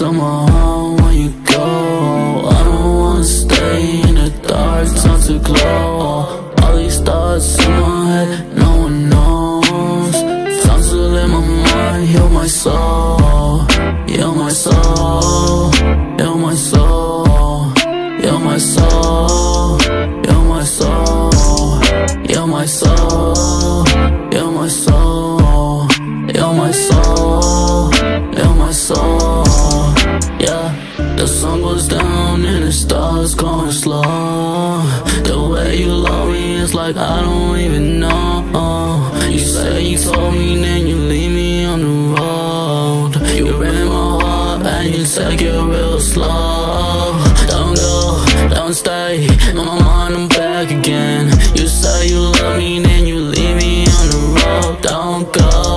of my heart when you go. I don't wanna stay in the dark, time to glow. All these thoughts in my head, no one knows. Time to let my mind heal my soul. Heal my soul, heal my soul, heal my soul, heal my soul, heal my soul, heal my soul, heal my soul, heal my soul. Yeah, the sun goes down and the stars going slow. The way you love me is like I don't even know. You say you told me, then you leave me on the road. You ran my heart and you take it real slow. Don't go, don't stay, in my mind I'm back again. You say you love me, then you leave me on the road. Don't go.